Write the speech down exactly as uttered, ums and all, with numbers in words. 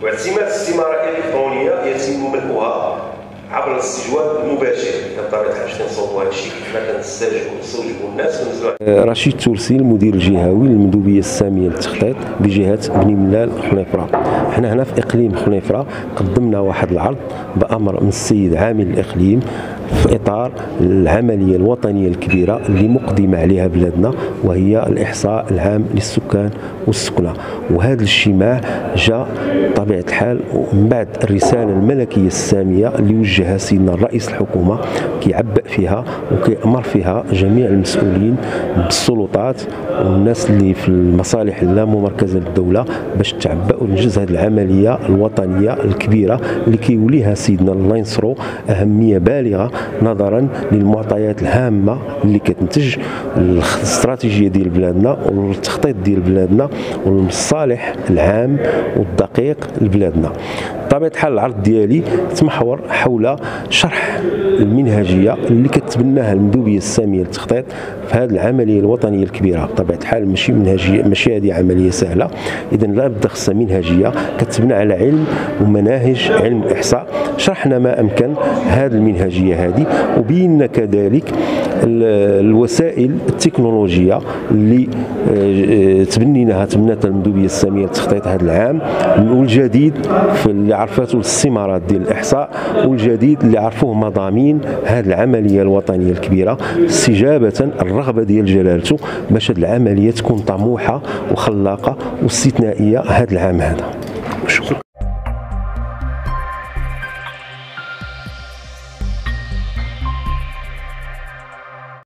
واعتماد الاستماره الالكترونيه يتم ملؤها عبر الاستجواب المباشر. بطبيعه الحال باش كنصوبوا هذا الشيء كيف ما كنستجوبوا نستوجبوا الناس ونزلوا. رشيد تورسي المدير الجهوي للمندوبيه الساميه للتخطيط بجهه بني ملال خنيفره. حنا هنا في اقليم خنيفره قدمنا واحد العرض بامر من السيد عامل الاقليم في اطار العمليه الوطنيه الكبيره اللي مقدمه عليها بلادنا، وهي الاحصاء العام للسكان والسكنه. وهذا الاجتماع جاء بطبيعه الحال من بعد الرساله الملكيه الساميه اللي وجهها سيدنا الرئيس الحكومه، كيعبأ فيها وكيأمر فيها جميع المسؤولين بالسلطات والناس اللي في المصالح اللاممركزه للدوله باش تعبأوا لنجز هذه العمليه الوطنيه الكبيره اللي كيوليها سيدنا الله ينصرو اهميه بالغه نظرا للمعطيات الهامه اللي كتنتج الاستراتيجيه ديال بلادنا والتخطيط ديال بلادنا والمصالح العام والدقيق لبلادنا. بطبيعه الحال العرض ديالي تمحور حول شرح المنهجيه اللي كتبناها المندوبيه الساميه للتخطيط في هذه العمليه الوطنيه الكبيره. بطبيعه الحال ماشي منهجيه، ماشي هذه عمليه سهله، اذا لا بد خصها منهجيه كتبنى على علم ومناهج علم الاحصاء. شرحنا ما امكن هذه المنهجيه هذه، وبينا كذلك الوسائل التكنولوجيه اللي تبنيناها تبنات المندوبيه الساميه للتخطيط هذا العام، والجديد في اللي عرفته الاستمارات ديال الاحصاء، والجديد اللي عرفوه مضامين هذه العمليه الوطنيه الكبيره، استجابه الرغبه ديال جلالته باش هذه العمليه تكون طموحه وخلاقه واستثنائيه هذا العام هذا. شكرا.